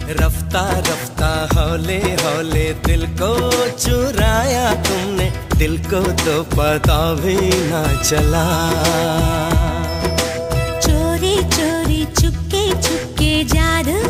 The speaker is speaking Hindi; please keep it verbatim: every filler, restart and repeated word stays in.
रफ्ता रफ्ता हौले हौले दिल को चुराया तुमने, दिल को तो पता भी ना चला। चोरी चोरी चुपके चुपके जादू